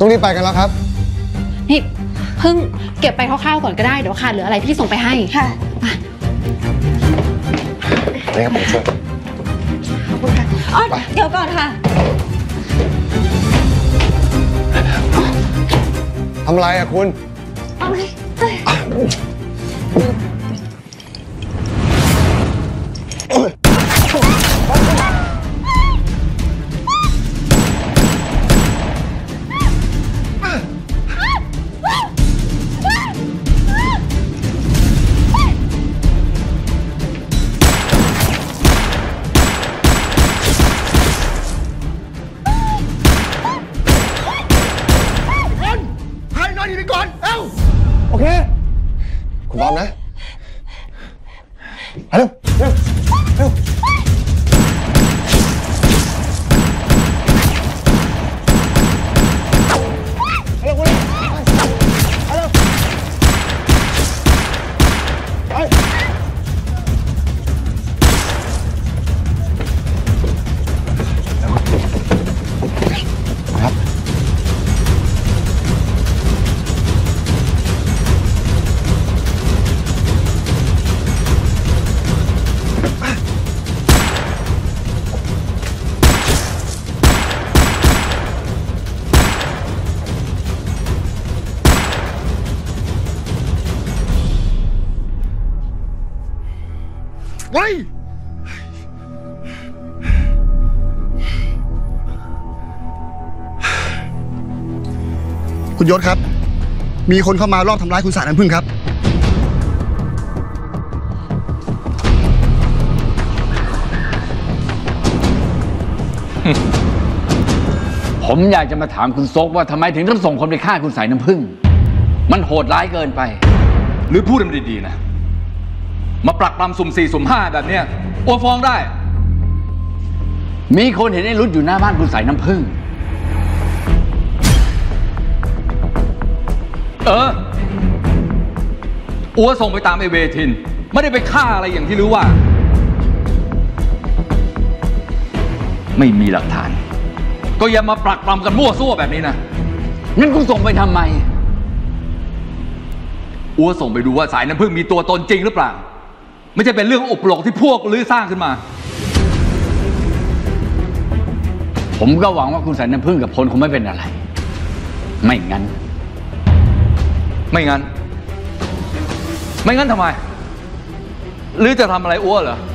ต้องรีบไปกันแล้วครับนี่เพิ่งเก็บไปคร่าวๆก่อนก็ได้เดี๋ยวขาดเหลืออะไรพี่ส่งไปให้ค่ะนี่ครับผมช่วยขอบคุณค่ะอ๋อเดี๋ยวก่อนค่ะทำอะไรอะคุณเอาเลยโอเคคุณบอมนะเร็วเร็วเร็วว้ยคุณยศครับมีคนเข้ามารอบทำร้ายคุณสายน้ำผึ้งครับผมอยากจะมาถามคุณซกว่าทำไมถึงต้องส่งคนไปฆ่าคุณสายน้ำผึ้งมันโหดร้ายเกินไปหรือพูดมันดีๆนะมาปรักปรำสุ่ม4สุ่ม5แบบเนี้ยโอนฟ้องได้มีคนเห็นไอ้รุดอยู่หน้าบ้านคุณสายน้ำผึ้งอัวส่งไปตามไอเวทินไม่ได้ไปฆ่าอะไรอย่างที่รู้ว่าไม่มีหลักฐานก็อย่ามาปรักปรำกันมั่วซั่วแบบนี้นะงั้นคุณส่งไปทำไมอัวส่งไปดูว่าสายน้ำผึ้งมีตัวตนจริงหรือเปล่าไม่ใช่เป็นเรื่องอุปโลกที่พวกลือสร้างขึ้นมาผมก็หวังว่าคุณสายน้ำผึ้งกับพลคงไม่เป็นอะไรไม่งั้นทำไมหรือจะทำอะไรอ้วเหรอ